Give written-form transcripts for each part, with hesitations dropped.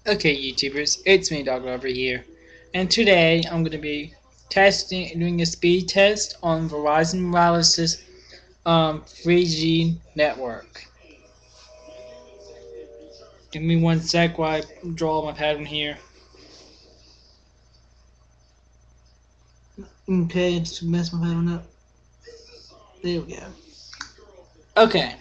Okay, YouTubers, it's me, Dog Lover here, and today I'm going to be doing a speed test on Verizon Wireless's 3G network. Give me one sec while I draw my pattern here. Okay, just mess my pattern up. There we go. Okay,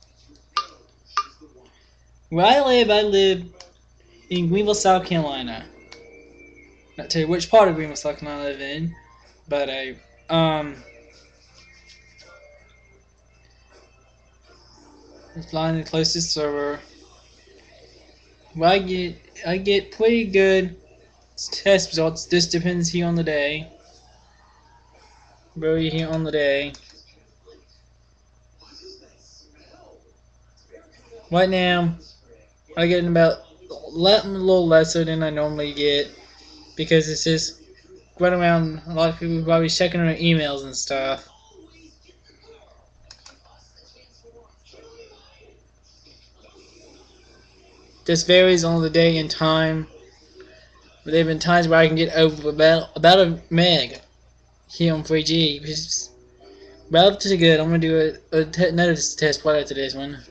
where I live in Greenville, South Carolina. Not tell you which part of Greenville, South Carolina I live in, but flying the closest server. Well, I get pretty good test results. This depends here on the day. Very here on the day. Right now, I get about a little lesser than I normally get because it's just right around. A lot of people probably checking their emails and stuff. This varies on the day and time. But there have been times where I can get over about a meg here on 3G, which is relatively good. I'm gonna do another test right after this one.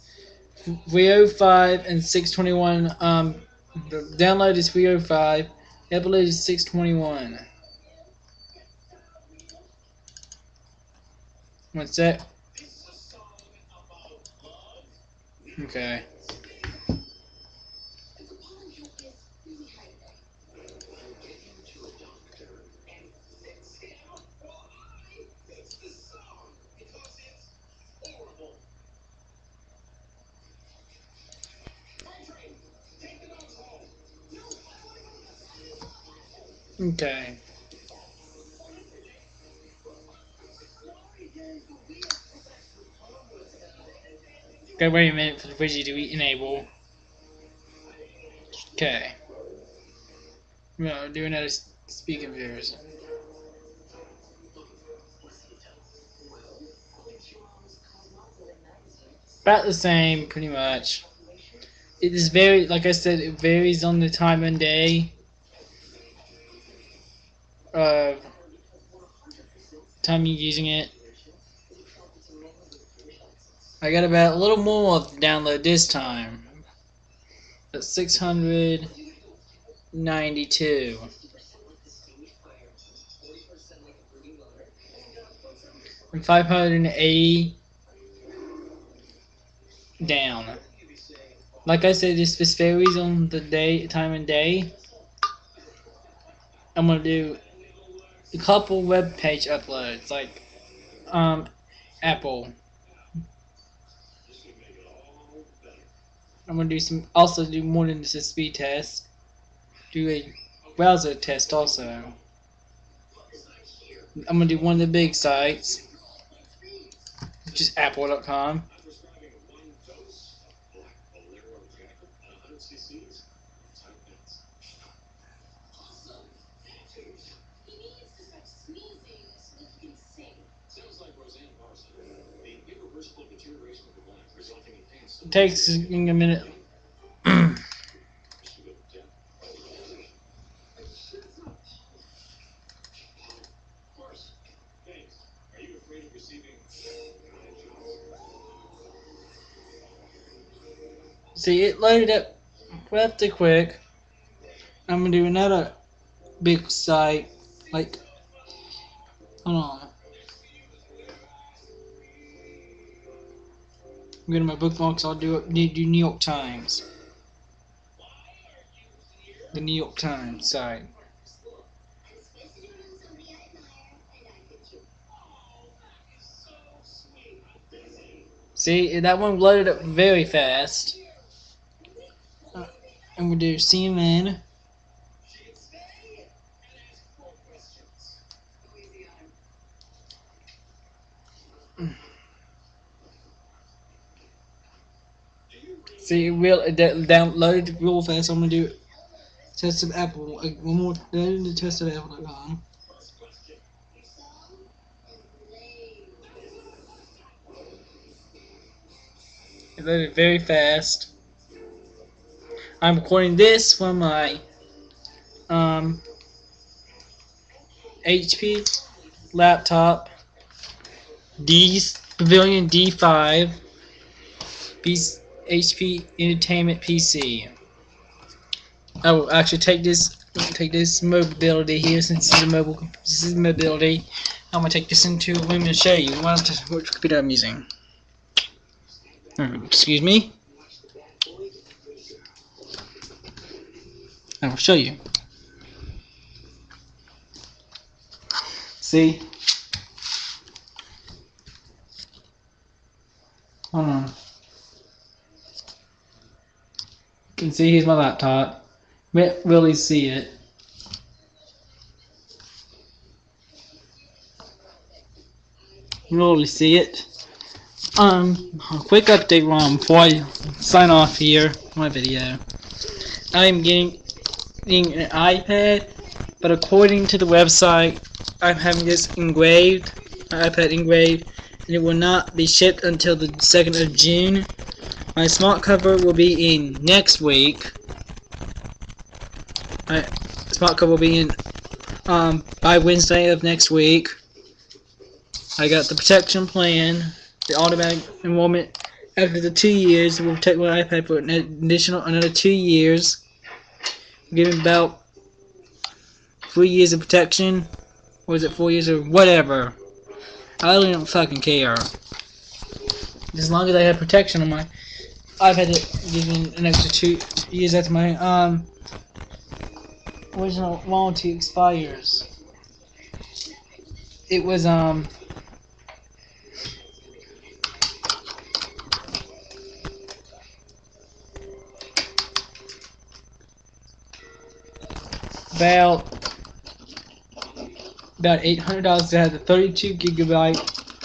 305 and 621. The download is 305. Upload is 621. One sec. Okay. Okay. Okay, wait a minute for the widget to enable. Okay. No, do another speed comparison. About the same, pretty much. It is very, like I said, it varies on the time and day. Uh, time you're using it. I got about a little more of the download this time. That's 692. And 580 down. Like I said, this varies on the day, time and day. I'm gonna do a couple web page uploads, like Apple. I'm gonna also do more than just a speed test. Do a browser test also. I'm gonna do one of the big sites, which is Apple.com. It takes a minute. See, it loaded up pretty quick. I'm gonna do another big site, like, hold on. I'm going to my bookmarks. I'll do New York Times. The New York Times site. See, that one loaded up very fast. And we'll do CNN. See, it downloaded real fast. I'm gonna do test of Apple. One more. Then test of Apple.com. It loaded very fast. I'm recording this from my HP laptop, Pavilion D5 HP Entertainment PC. I will actually take this mobility here, since this is mobility. I'm gonna take this into a room and show you which computer I'm using. Excuse me. I will show you. See? Hold on. You can see here's my laptop. Can't really see it. Really see it. A quick update, Ron, before I sign off here my video. I'm getting an iPad, but according to the website, I'm having this engraved, my iPad engraved, and it will not be shipped until the 2nd of June. My smart cover will be in next week. My smart cover will be in by Wednesday of next week. I got the protection plan, the automatic enrollment after the 2 years. It will protect my iPad for an additional another 2 years. Giving about 3 years of protection, or is it 4 years or whatever? I really don't fucking care. As long as I have protection on my iPad, giving an extra 2 years after my original warranty expires. It was about $800 to have the 32 gigabyte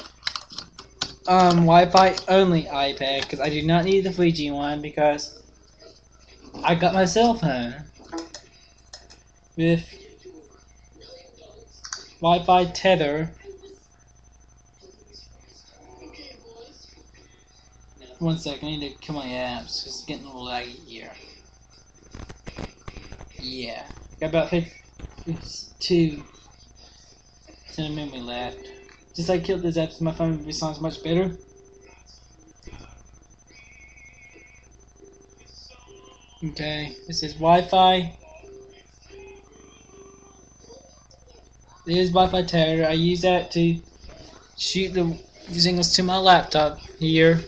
Wi-Fi only iPad, because I do not need the 3G one, because I got my cell phone with Wi-Fi tether. One second, I need to kill my apps. It's getting a little laggy here. Yeah, got about 52% of memory left. Just I killed this apps, my phone responds much better. Okay, this is Wi-Fi. This is Wi-Fi tether. I use that to shoot the signals to my laptop here.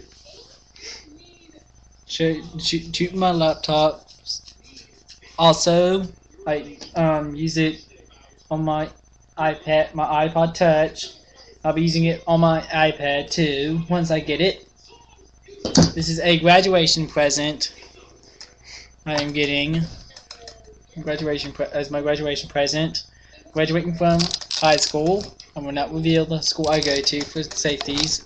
Shoot my laptop. Also, I use it on my iPad, my iPod Touch. I'll be using it on my iPad too once I get it. This is a graduation present I am getting. As my graduation present. Graduating from high school. I will not reveal the school I go to for safeties.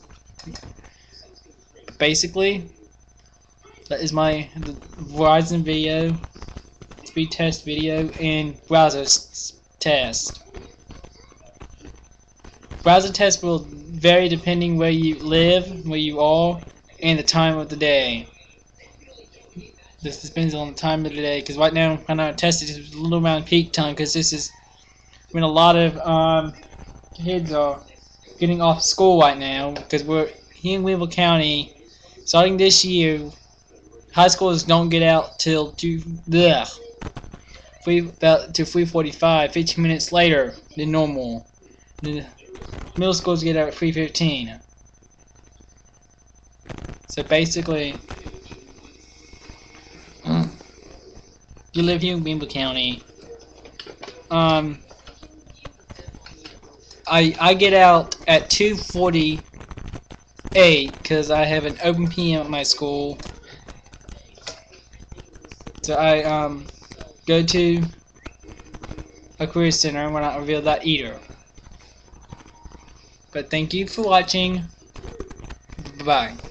Basically, that is my Verizon video, speed test video, and browser test. Browser test will vary depending where you live, where you are, and the time of the day. This depends on the time of the day, because right now when I tested it was a little around peak time, because this is when a lot of kids are getting off school right now, because we're here in Weevil County. Starting this year, high schoolers don't get out till 3:45, 15 minutes later than normal. The middle schools get out at 3:15. So basically, you live here in Weevil County. I get out at 2:48 because I have an open PM at my school. So I go to a career center and will not reveal that either. But thank you for watching. Bye.